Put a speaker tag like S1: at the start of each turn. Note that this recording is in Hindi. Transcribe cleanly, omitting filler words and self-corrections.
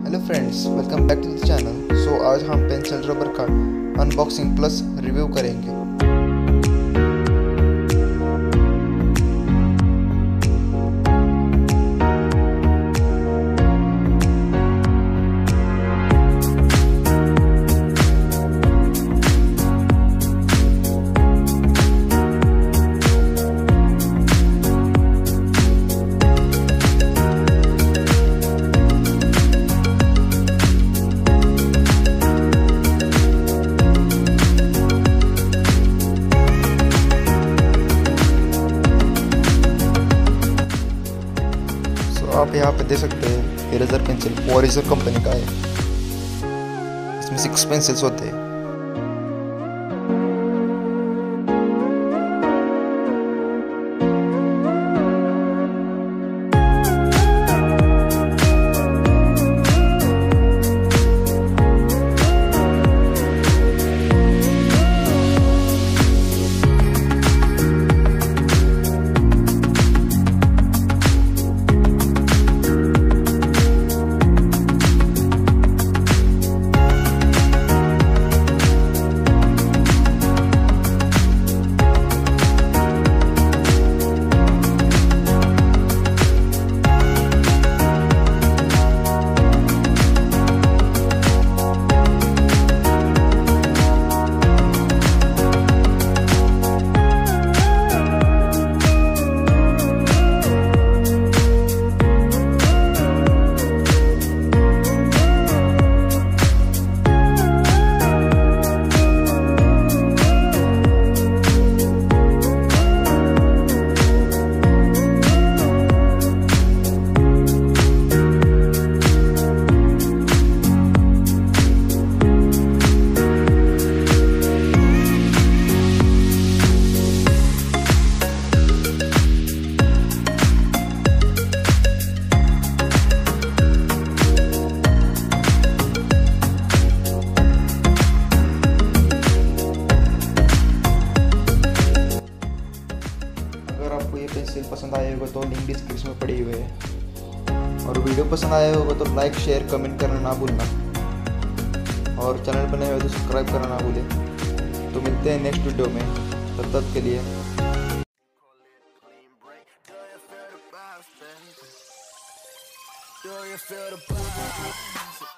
S1: Hello friends, welcome back to the channel. So आज हम पेंसिल रबर का अनबॉक्सिंग प्लस रिव्यू करेंगे। आप यहाँ पे देख सकते हैं इरेजर पेंसिल ओरिजिनल कंपनी का है। इसमें 6 पेंसिल्स होते हैं। अगर आपको ये पेंसिल पसंद आए होगा तो लिंक डिस्क्रिप्शन में पड़ी हुई है। और वीडियो पसंद आया होगा तो लाइक शेयर कमेंट करना ना भूलना, और चैनल पर नए हो तो सब्सक्राइब करना ना भूलें। तो मिलते हैं नेक्स्ट वीडियो में, तब तक के लिए
S2: Do you feel the buzz?